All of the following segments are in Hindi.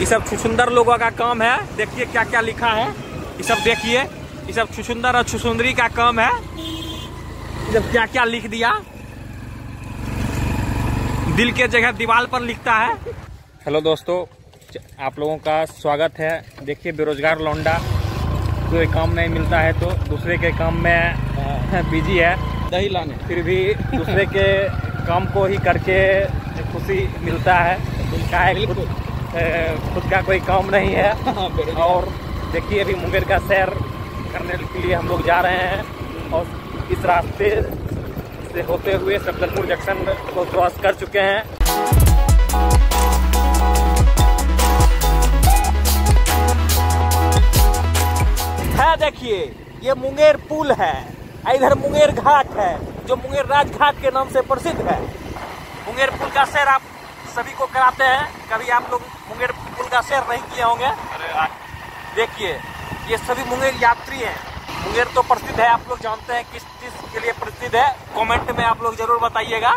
ये सब छुछुंदर लोगों का काम है। देखिए क्या क्या लिखा है, ये सब देखिए, ये सब छुछुंदर और छुछुंदरी का काम है। ये सब क्या क्या लिख दिया, दिल के जगह दीवार पर लिखता है। हेलो दोस्तों, आप लोगों का स्वागत है। देखिए बेरोजगार लौंडा, कोई काम नहीं मिलता है तो दूसरे के काम में बिजी है, दही लाने, फिर भी दूसरे के काम को ही करके खुशी मिलता है। खुद का कोई काम नहीं है। और देखिए अभी मुंगेर का सैर करने के लिए हम लोग जा रहे हैं और इस रास्ते से होते हुए सफदरपुर जंक्शन को क्रॉस कर चुके हैं। देखिए ये मुंगेर पुल है, इधर मुंगेर घाट है जो मुंगेर राजघाट के नाम से प्रसिद्ध है। मुंगेर पुल का सैर आप सभी को कराते हैं, कभी आप लोग मुंगेर पुल का सैर नहीं किए होंगे। देखिए ये सभी मुंगेर यात्री हैं। मुंगेर तो प्रसिद्ध है, आप लोग जानते हैं किस चीज के लिए प्रसिद्ध है, कमेंट में आप लोग जरूर बताइएगा।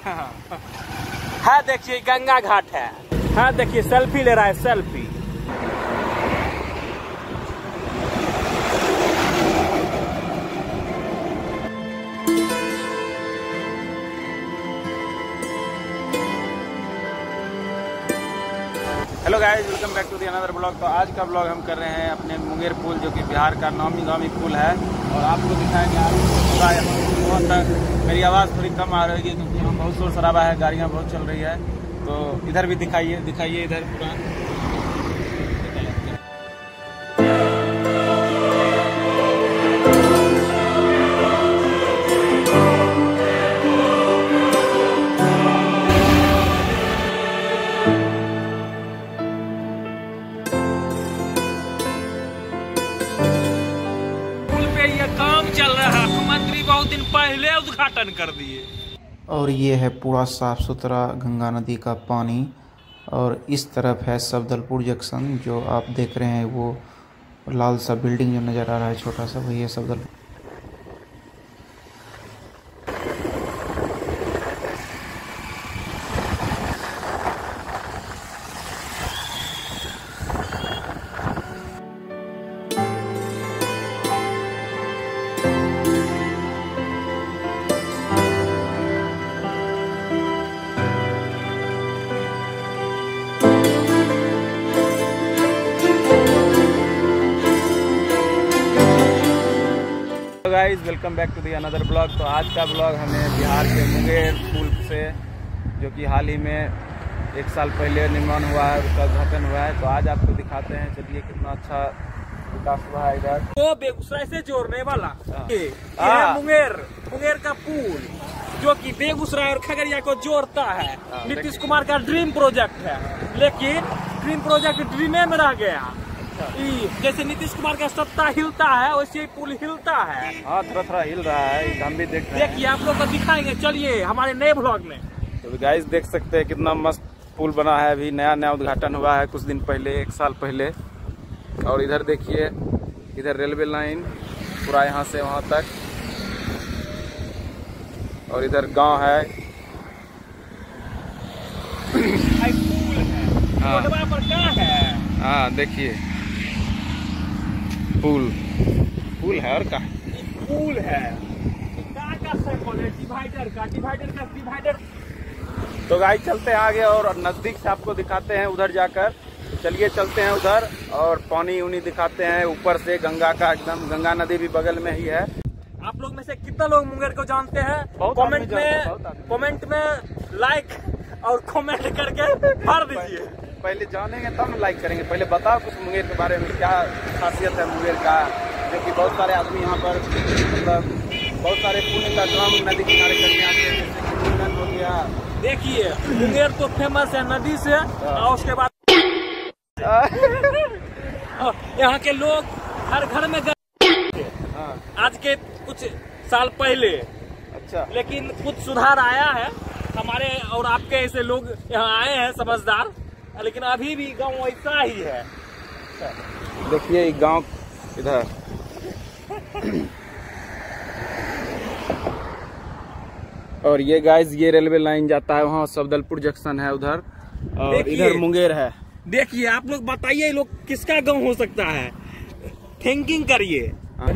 है देखिए गंगा घाट है, देखिए सेल्फी ले रहा है, selfie. Hello guys, welcome back to the another blog. तो आज का ब्लॉग हम कर रहे हैं अपने मुंगेर पुल, जो कि बिहार का नामी गामी पुल है, और आपको दिखाएंगे आज पूरा यहाँ तक। मेरी आवाज़ थोड़ी कम आ रही है क्योंकि यहाँ बहुत शोर शराबा है, गाड़ियाँ बहुत चल रही है। तो इधर भी दिखाइए इधर पूरा। काम चल रहा है, मुख्यमंत्री बहुत दिन पहले उद्घाटन कर दिए। और ये है पूरा साफ सुथरा गंगा नदी का पानी, और इस तरफ है सफदरपुर जंक्शन। जो आप देख रहे हैं वो लाल सा बिल्डिंग जो नज़र आ रहा है छोटा सा, वही है Safdarpur. Guys, welcome back to the another blog. तो आज का ब्लॉग हमें बिहार के मुंगेर पुल से, जो कि हाल ही में 1 साल पहले निर्माण हुआ है, उसका उद्घाटन हुआ है। तो आज आपको दिखाते हैं, चलिए कितना अच्छा विकास हुआ है इधर। तो बेगूसराय से जोड़ने वाला ये मुंगेर का पुल, जो कि बेगूसराय और खगड़िया को जोड़ता है। नीतीश कुमार का ड्रीम प्रोजेक्ट है, लेकिन ड्रीम प्रोजेक्ट ड्रीमे में रह गया। जैसे नीतीश कुमार का सत्ता हिलता है वैसे ही पुल हिलता है। हाँ, थोड़ा हिल रहा है, हम भी देख रहे हैं। देखिए आप लोग को दिखाएंगे, चलिए हमारे नए ब्लॉग में। तो गाइस देख सकते हैं कितना मस्त पुल बना है, अभी नया उद्घाटन हुआ है कुछ दिन पहले, 1 साल पहले। और इधर देखिए, इधर रेलवे लाइन पूरा यहाँ से वहाँ तक, और इधर गांव है। हाँ देखिए पुल है, और क्या पुल है, डिवाइडर। तो गाइस चलते हैं आगे और नजदीक से आपको दिखाते हैं उधर जाकर। चलिए चलते हैं उधर और पानी उनी दिखाते हैं ऊपर से, गंगा का एकदम, गंगा नदी भी बगल में ही है। आप लोग में से कितना लोग मुंगेर को जानते हैं? कमेंट में लाइक और कमेंट करके भर दीजिए। पहले जानेंगे तब लाइक करेंगे। पहले बताओ कुछ मुंगेर के बारे में, क्या खासियत है मुंगेर का, जो कि बहुत सारे आदमी यहाँ पर, मतलब बहुत सारे पुण्य का काम नदी किनारे करने आते हैं, जैसे कि मुंडन हो गया। देखिए मुंगेर तो फेमस है नदी से, और उसके बाद यहाँ के लोग हर घर में गए आज के कुछ साल पहले। अच्छा, लेकिन कुछ सुधार आया है, हमारे और आपके ऐसे लोग यहाँ आए हैं समझदार, लेकिन अभी भी गांव वैसा ही है। देखिए गांव इधर और ये गाइस, ये रेलवे लाइन जाता है वहाँ, सफदरपुर जंक्शन है उधर, और इधर मुंगेर है। देखिए आप लोग बताइए, लोग किसका गांव हो सकता है? थिंकिंग करिए।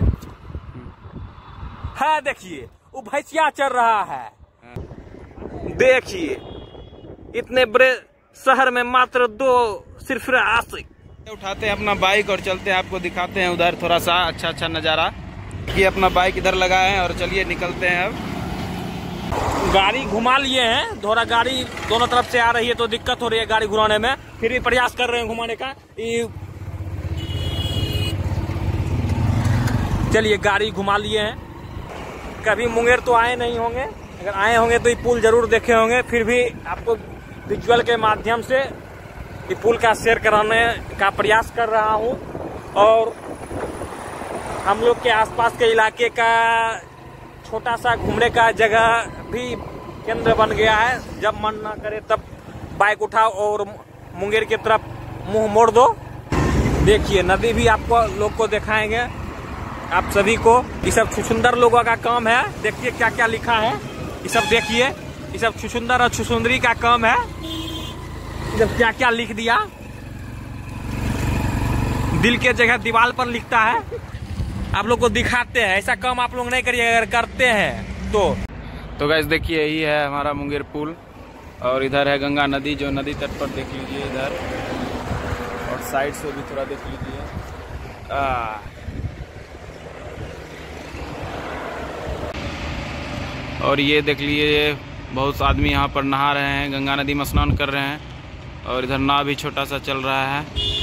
है देखिए वो भैंसिया चल रहा है। देखिए इतने बड़े शहर में मात्र 2 सिर्फ उठाते हैं अपना बाइक और चलते हैं, आपको दिखाते हैं उधर थोड़ा सा अच्छा नज़ारा। ये अपना बाइक इधर लगाए हैं और चलिए निकलते हैं। अब गाड़ी घुमा लिए हैं, थोड़ा गाड़ी दोनों तरफ से आ रही है तो दिक्कत हो रही है गाड़ी घुमाने में, फिर भी प्रयास कर रहे हैं घुमाने का। चलिए गाड़ी घुमा लिए हैं। कभी मुंगेर तो आए नहीं होंगे, अगर आए होंगे तो ये पुल जरूर देखे होंगे, फिर भी आपको विजुअल के माध्यम से ये पुल का शेयर कराने का प्रयास कर रहा हूं। और हम लोग के आसपास के इलाके का छोटा सा घूमने का जगह भी केंद्र बन गया है। जब मन ना करे तब बाइक उठाओ और मुंगेर की तरफ मुंह मोड़ दो। देखिए नदी भी आपको लोग को दिखाएंगे, आप सभी को। ये सब छुछुंदर लोगों का काम है। देखिए क्या क्या लिखा है, ये सब देखिए, ये सब छुछुंदर और छुछुंदरी का काम है। जब क्या क्या लिख दिया, दिल के जगह दीवार पर लिखता है। आप लोग को दिखाते हैं, ऐसा काम आप लोग नहीं करिए, अगर करते हैं तो गाइस देखिए यही है हमारा मुंगेर पुल और इधर है गंगा नदी, जो नदी तट पर देख लीजिए इधर, और साइड से भी थोड़ा देख लीजिए। और ये देख लीजिए बहुत आदमी यहाँ पर नहा रहे हैं, गंगा नदी में स्नान कर रहे हैं। और इधर नाव भी छोटा सा चल रहा है।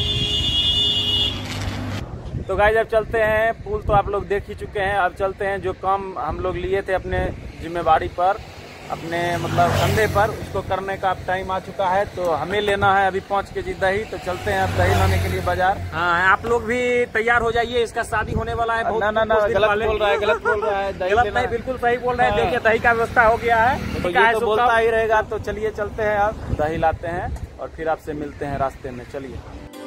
तो गाइस अब चलते हैं। पुल तो आप लोग देख ही चुके हैं, अब चलते हैं। जो काम हम लोग लिए थे अपने जिम्मेवारी पर, अपने मतलब कंधे पर, उसको करने का अब टाइम आ चुका है। तो हमें लेना है अभी 5 kg दही, तो चलते हैं अब दही लाने के लिए बाजार। हाँ आप लोग भी तैयार हो जाइए, इसका शादी होने वाला है। ना गलत बोल रहा है, गलत बोल रहा है। गलत नहीं, बिल्कुल सही बोल रहे हैं। देखिए दही का व्यवस्था हो गया है, तो ये तो बोलता ही रहेगा। तो चलिए चलते हैं, अब दही लाते हैं और फिर आपसे मिलते हैं रास्ते में। चलिए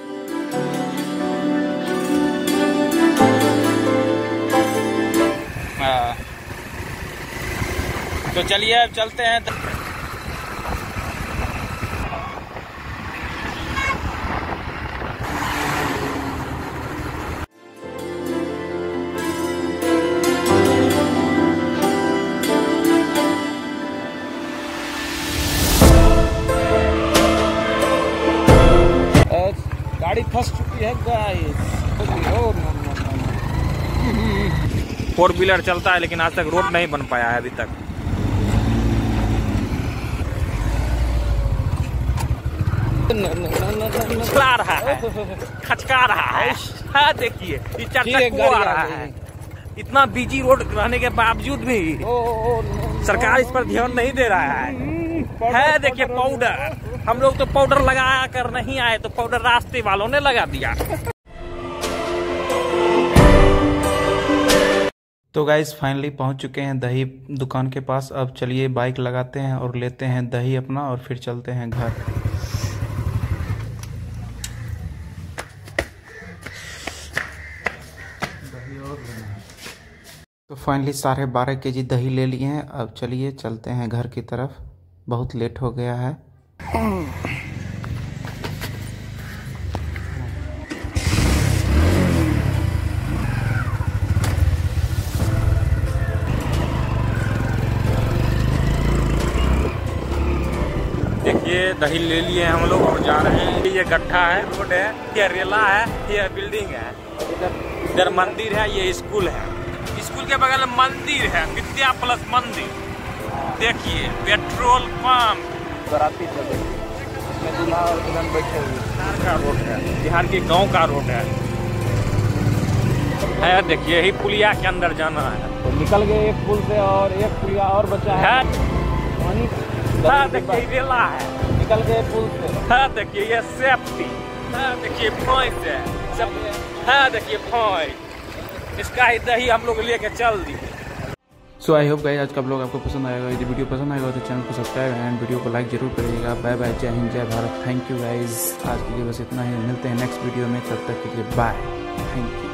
तो चलिए अब चलते हैं। गाड़ी फंस चुकी है गाइस। 4 व्हीलर चलता है लेकिन आज तक रोड नहीं बन पाया है अभी तक। चला रहा है, खचका रहा है। हाँ देखिए ये 4 चक्का आ रहा है। इतना बिजी रोड रहने के बावजूद भी सरकार इस पर ध्यान नहीं दे रहा है। देखिए पाउडर, हम लोग तो पाउडर लगा कर नहीं आए, तो पाउडर रास्ते वालों ने लगा दिया। तो गाइस फाइनली पहुंच चुके हैं दही दुकान के पास। अब चलिए बाइक लगाते हैं और लेते हैं दही अपना, और फिर चलते हैं घर। तो फाइनली 12.5 kg दही ले लिए हैं। अब चलिए चलते हैं घर की तरफ, बहुत लेट हो गया है। देखिए दही ले लिए हम लोग और जा रहे हैं। ये गड्ढा है, रोड है, ये रेला है, ये बिल्डिंग है, इधर मंदिर है, ये स्कूल है। स्कूल के बगल में मंदिर है, विद्या प्लस मंदिर। देखिए पेट्रोल पंप, बराती दूल्हा और दुल्हन बैठे हुए। बिहार का रोड है, बिहार के गांव का रोड है। देखिए यही पुलिया के अंदर जाना है। तो निकल गए एक पुल से और एक पुलिया और बचा है। देखिए रेला है, निकल गए पुल से। देखिए ये सेफ्टी, देखिए पॉइंट है, देखिए पॉइंट। इसका ही दही हम लोग लेके चल दिए। सो आई होप गाइस आज का ब्लॉग आपको पसंद आएगा। यदि वीडियो पसंद आएगा तो चैनल को सब्सक्राइब एंड वीडियो को लाइक जरूर करिएगा। बाय बाय, जय हिंद, जय भारत। थैंक यू गाइस, आज के लिए बस इतना ही। मिलते हैं नेक्स्ट वीडियो में, तब तक के लिए बाय, थैंक यू।